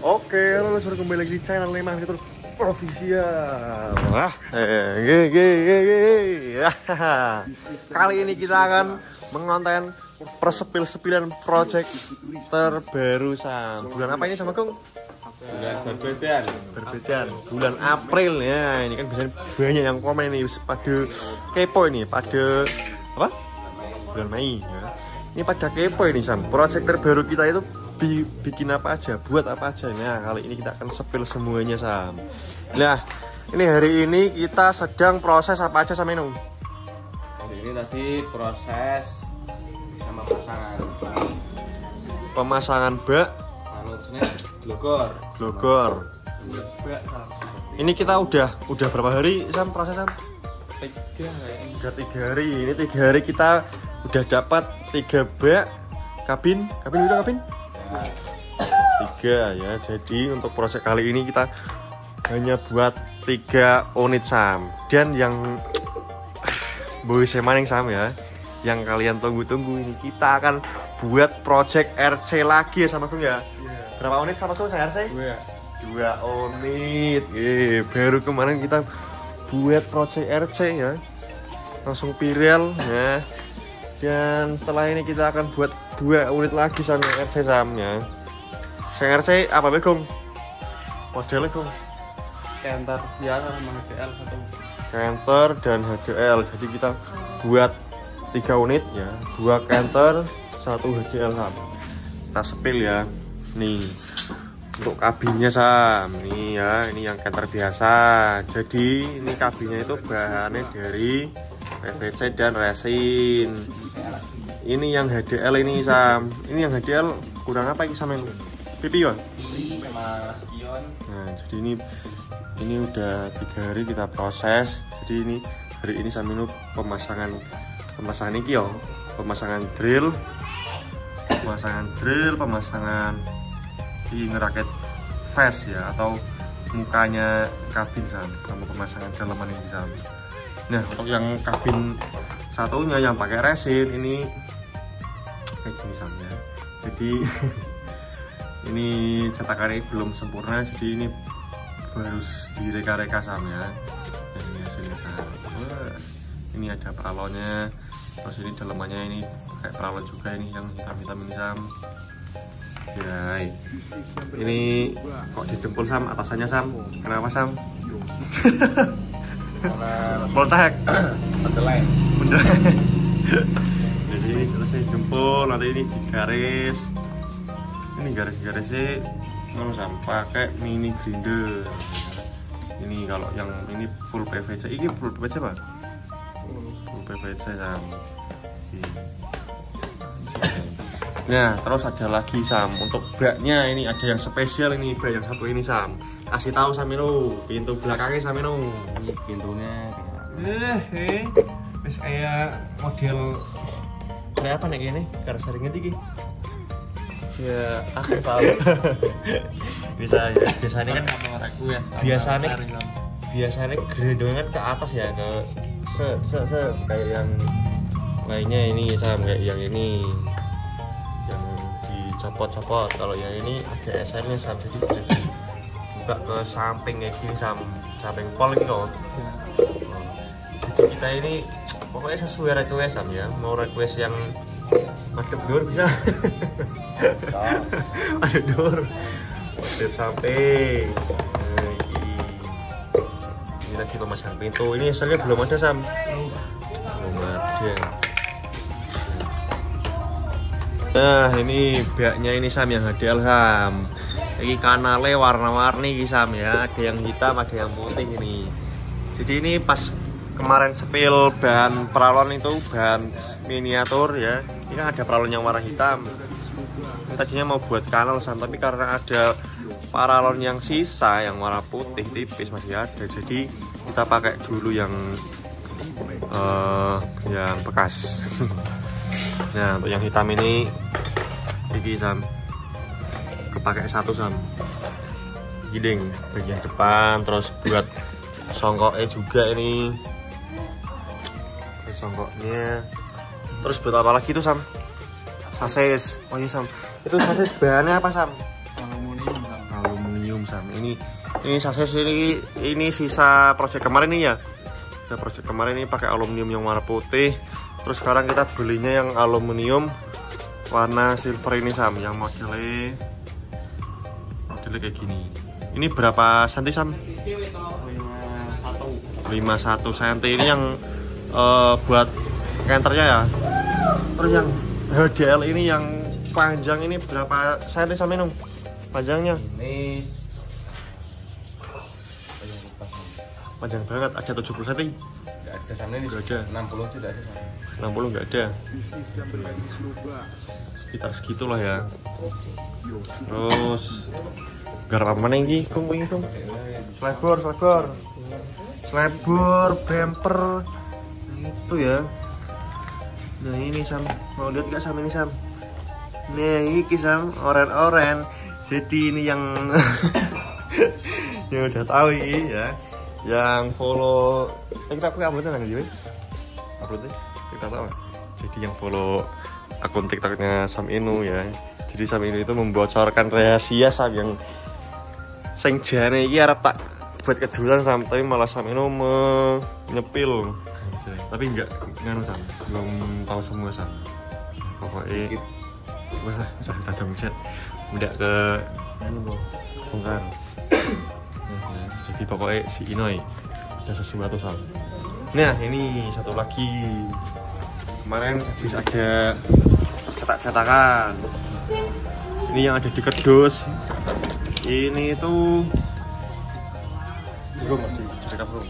Oke, halo sudah kembali lagi di channel Lemah Fitur Official. Kali ini kita akan mengonten persepil-sepilan project terbaru Sam. Bulan apa ini sama Kung? Bulan berbedaan. Bulan April ya. Ini kan biasanya banyak yang komen ini pada kepo ini, pada apa? Bulan Mei ya. Ini pada kepo ini Sam. Project terbaru kita itu bikin apa aja, buat apa aja. Nah, kali ini kita akan sepil semuanya Sam. Nah, ini hari ini kita sedang proses apa aja Sam Inu? Hari ini tadi proses sama pemasangan bak glogor. Ini kita udah berapa hari Sam proses Sam? 3 hari. Ini 3 hari kita udah dapat 3 bak kabin udah kabin 3 ya. Jadi untuk proyek kali ini kita hanya buat 3 unit Sam. Dan yang boy semaning Sam ya, yang kalian tunggu-tunggu ini, kita akan buat project RC lagi ya sama Kung ya. Berapa unit sama Kung saya RC? 2 unit. Baru kemarin kita buat project RC ya, langsung viral ya. Dan setelah ini kita akan buat 2 unit lagi sama RC Sam ya. Saya RC apa Kung? Modelnya Kung? Canter biasa sama HDL satu. Canter dan HDL. Jadi kita buat 3 unit ya, 2 Canter, 1 HDL Sam. Kita sepil ya. Nih untuk kabinnya Sam. Nih ya, ini yang Canter biasa. Jadi ini kabinnya itu bahannya dari PVC dan resin. Ini yang HDL ini Sam. Ini yang HDL kurang apa ini Sam ini? Pipion. Sama spion. Nah, jadi ini udah 3 hari kita proses. Jadi ini hari ini Sam ini pemasangan ini yo. Pemasangan drill, pemasangan di ngerakit face ya, atau mukanya kabin Sam, sama pemasangan dalaman ini Sam. Nah, untuk yang kabin satunya yang pakai resin ini kayak gini Sam ya. Jadi ini cetakannya belum sempurna, jadi ini harus direka-reka Sam ya. Nah, ini hasilnya Sam. Ini ada peralonnya, terus ini dalamannya ini kayak peralon juga, ini yang hitam-hitam ini Sam. Ya, ini kok didempul Sam atasannya Sam? Kenapa Sam? Voltek Pendeleng. Jadi terus jempol, nanti ini digaris. Ini garis-garisnya kalau pakai mini grinder. Ini kalau yang ini full PVC. Ini full PVC Pak? Full PVC Sam. Nah, terus ada lagi Sam untuk baknya. Ini ada yang spesial, ini bak yang satu ini Sam. Kasih tahu Sam itu pintu belakangnya Sam itu. Ini pintunya Wis kayak model kayak apa nih ini? Garis ringnya tinggi. ya aku tahu. Bisa ya. Biasanya kan biasanya gerendongan kan ke atas ya, ke kayak yang lainnya ini Sam, kayak yang ini yang dicopot-copot. Kalau yang ini ada SN-nya Sam, jadi bisa buka ke samping kayak gini Sam, samping pol gitu. Jadi kita ini pokoknya sesuai request Sam ya. Mau request yang madep dur bisa. Ada dur, madep samping. Ini lagi pemasangan pintu. Ini hasilnya belum ada Sam. Belum ada. Nah, ini baknya ini Sam yang HDL Sam. Ini kanalnya warna-warni Sam ya. Ada yang hitam, ada yang putih ini. Jadi ini pas kemarin sepil bahan peralon itu bahan miniatur ya. Ini kan ada peralon yang warna hitam. Ini tadinya mau buat kanal Sam, tapi karena ada paralon yang sisa yang warna putih tipis masih ada, jadi kita pakai dulu yang bekas. Nah, untuk yang hitam ini Sam kepake satu Sam, giling bagian depan, terus buat songkoknya juga ini songkoknya. Terus buat apa lagi tuh Sam? Sasis. Oh iya Sam, itu sasis bahannya apa Sam? Aluminium. Sam. Ini sasis ini sisa project kemarin nih ya. Kita project kemarin ini pakai aluminium yang warna putih. Terus sekarang kita belinya yang aluminium warna silver ini Sam, yang modelnya kayak gini. Ini berapa senti Sam? 51 cm. Ini yang buat kenternya ya. Terus yang HDL ini yang panjang ini berapa senti Sam ini? Panjangnya? Ini panjang banget, ada 70 cm. nggak ada sana ini. Nggak ada. 60 sih nggak ada sana. 60 nggak ada. Sekitar segitulah ya. Terus garam apa nih kung ini kung? Slebor, bumper itu ya. Nah ini Sam, mau lihat nggak Sam ini Sam? Nah ini Sam, oren. Jadi ini yang yang udah tahu ini ya, yang follow kita uploadnya nggak gitu? Uploadnya kita tahu. Jadi yang follow akun TikToknya Sam Inu ya. Jadi Sam Inu itu membocorkan rahasia Sam yang sing jane iki arep tak buat kejulan Sam, tapi malah Sam Inu menyepil. Tapi enggak nganu Sam, belum tahu semua Sam. Pokoknya bisa dong udah ke bongkar. Jadi pokoknya si Inoi ada sesuatu Sam. Nah ini satu lagi, kemarin habis ada cetak-cetakan. Ini yang ada di kerdus. Ini tuh juga masih direkam bro.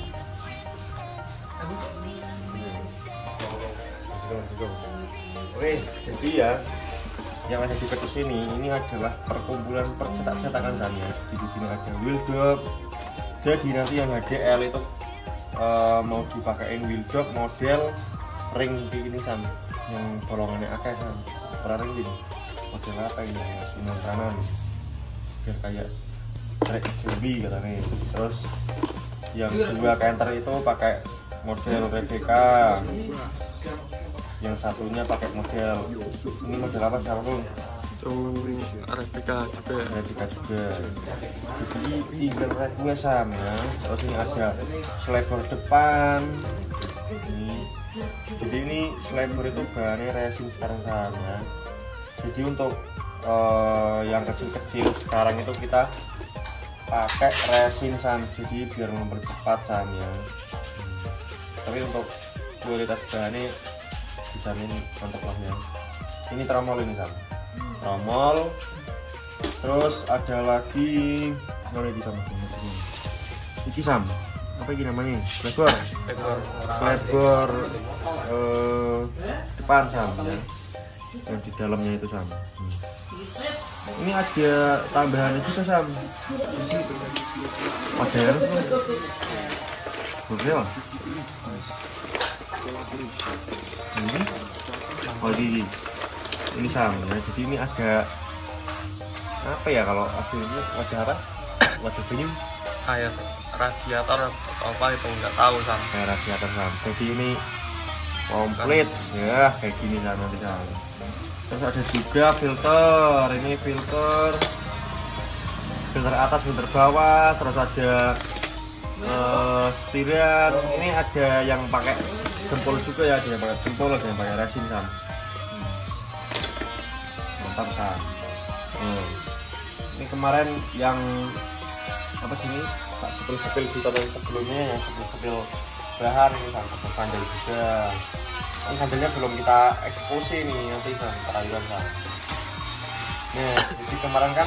Oke, jadi ya yang ada di kerdus ini adalah perkumpulan percetak-cetakan Sam ya. Di sini ada wheel dog. Jadi nanti yang HDL itu mau dipakein wheel dog model ring ini Sam, yang bolongannya akeh Sam. Ring ini model apa ini ya, sinar kanan biar kayak trek Joby katanya. Terus yang dua canter itu pakai model Rebecca, yang satunya pakai model ini model apa sih Bang? Rebecca juga. Jadi tinggal rednya Sam ya. Terus ini ada slebor depan ini. Jadi ini slebor itu bahannya resin sekarang Sam ya. Jadi untuk yang kecil-kecil sekarang itu kita pakai resin Sam, jadi biar mempercepat Sam ya. Tapi untuk kualitas bahannya dijamin mantap lah ya. Ini tromol ini Sam, tromol. Terus ada lagi mana di Sam? Iki Sam, apa ini namanya? Slebor depan Sam ya. Yang di dalamnya itu Sam. Ini ada tambahannya juga Sam. Model mobil ini ini Sam ya. Jadi ini ada apa ya, kalau aslinya wadah apa? Wadah benyum Kayak radiator atau apa itu nggak tahu Sam. Kayak radiator Sam. Jadi ini komplit ya kayak gini Sam nanti Sam. Terus ada juga filter, ini filter atas, filter bawah. Terus ada setiran. Ini ada yang pakai gempol juga ya, ada yang pakai gempol, ada yang pakai resin Sam. Mantap Sam. Ini kemarin yang apa sini tak sepil-sepil di tahun sebelumnya, yang sepil-sepil bahan ini Sam, sandal juga. Kan sandalnya belum kita eksekusi nih nanti Sam, perayaan Sam. Nah, jadi kemarin kan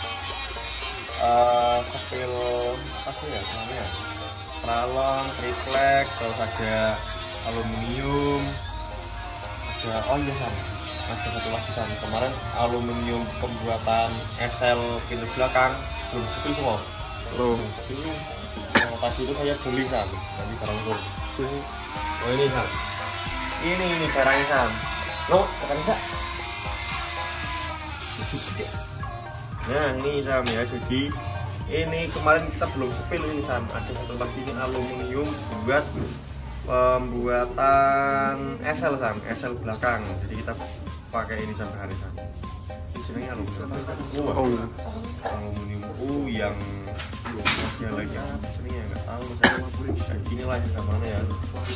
sepil apa sih ya namanya, pralon, triplek, terus ada aluminium, ada oh iya Sam, ada satu lagi Sam, kemarin aluminium pembuatan SL pintu belakang belum sepil semua. Belum. Yang tadi itu saya beli Sam, nanti barang itu. Oh ini Sam. Ini barangnya Sam. Lo tekan enggak? Nah ini Sam ya, jadi ini kemarin kita belum sepil ini Sam. Ada satu lagi ini aluminium buat pembuatan SL Sam, SL belakang. Jadi kita pakai ini sampai hari Sam. Ini aluminium. Aluminium yang Dia lagi ini ya nggak tahu saya kayak gini lah zamannya ya.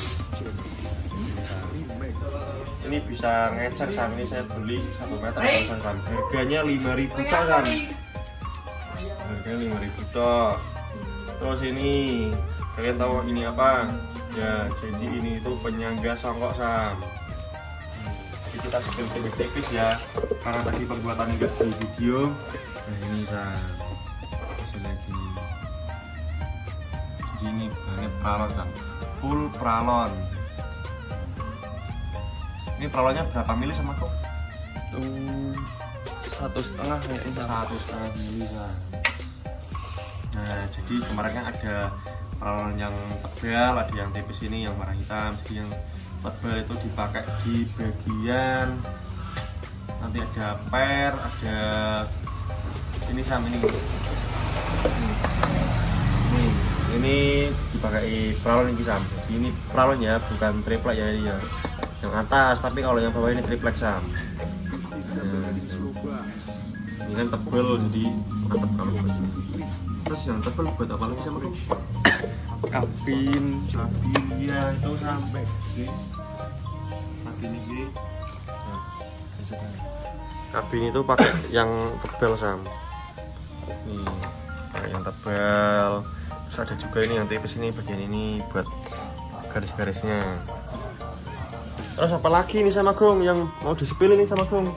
Ini bisa ngecer Sam, ini saya beli 1 meter Sam. Harganya 5.000 tok Sam. Harganya 5.000 tok. Terus ini kalian tahu ini apa? Ya jadi ini itu penyangga songkok Sam. Jadi kita spill tipis-tipis ya, karena tadi pembuatannya nggak di video. Nah ini Sam, hasil lagi. Jadi ini bahannya pralon Sam, full pralon. Ini pralonnya berapa mili sama kok? 1,5 kayaknya. 1,5 mili Sam. Nah jadi kemarin kan ada pralon yang tebal, ada yang tipis ini yang warna hitam. Jadi yang tebal itu dipakai di bagian nanti ada per, ada ini Sam ini dipakai pralon ini Sam. Jadi ini pralonnya bukan triplek ya ini ya. Yang atas, tapi kalau yang bawah ini triplek Sam. Ini kan tebal jadi mantap kalau. Terus yang tebal buat apa lagi sama kok? Kabin Ya itu sampai di kabin ini. Kabin itu pakai yang tebal Sam. Nih, pakai yang tebal. Terus ada juga ini yang tipis ini, bagian ini buat garis-garisnya. Terus apa lagi nih sama Gong yang mau disepil ini sama Gong?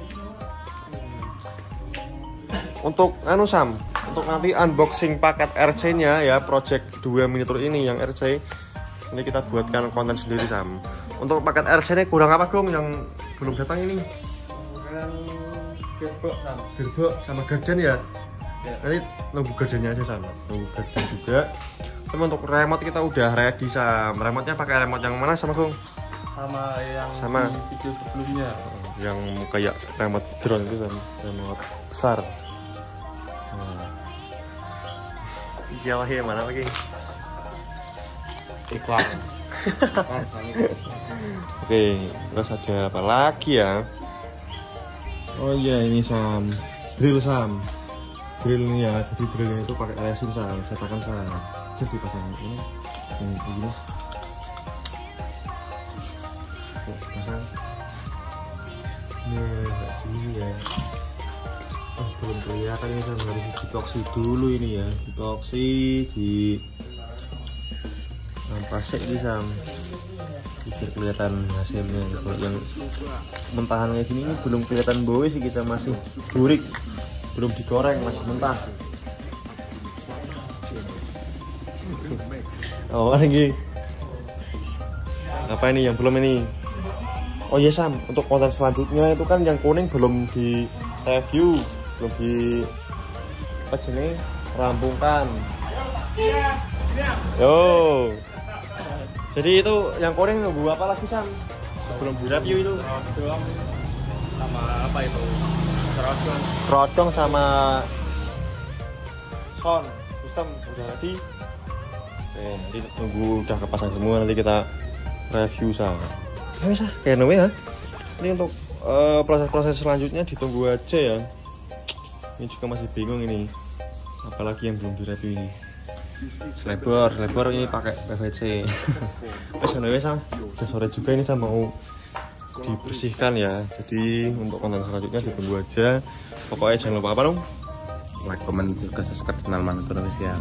Untuk anu Sam, untuk nanti unboxing paket RC nya ya, project 2 miniatur ini yang RC ini kita buatkan konten sendiri Sam. Untuk paket RC nya kurang apa Gong yang belum datang ini? kurang gerbok Sam. Gerbok sama garden ya? Ya. Nanti nunggu gardennya aja Sam, nunggu garden juga. Tapi untuk remote kita udah ready Sam. Remote nya pakai remote yang mana sama Gong? Sama yang Sama. di video sebelumnya. Yang kayak remote drone itu Sam, remote besar. Jawahnya mana lagi? Iklan. Oke, terus ada apa lagi ya? Oh iya ini Sam, drill Sam, drill nih ya. Jadi drillnya itu pakai resin Sam, cetakan Sam. Jadi pasang ini, begini. Pasang. Nah, gini ya. Oh, belum kelihatan ini Sam, harus ditoksi dulu ini ya, ditoksi di pasek ini Sam, biar kelihatan hasilnya. Kalau yang mentahan kayak gini ini belum kelihatan bau sih, kita masih burik, belum digoreng, masih mentah. Oh lagi apa ini yang belum ini? Oh iya Sam, untuk konten selanjutnya itu kan yang kuning belum di review, belum di apa jenis rampungkan. Yo, jadi itu yang kuning nunggu apa lagi Sam? Sebelum di review itu? Rodong sama apa itu? Rodong sama sound system udah ready. Oke, nanti tunggu udah kepasang semua, nanti kita review Sam. Ya sah, kayak ya. Ini untuk proses-proses selanjutnya ditunggu aja ya. Ini juga masih bingung ini, apalagi yang belum direview ini. Lebar ini pakai PVC. Wes Sam, udah sore juga ini Sam, mau dibersihkan ya. Jadi untuk konten selanjutnya ditunggu aja. Pokoknya jangan lupa apa dong? Like, comment, juga subscribe channel Manus Indonesia.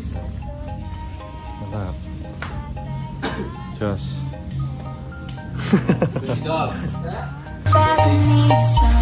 Mantap. Jos. Bad needs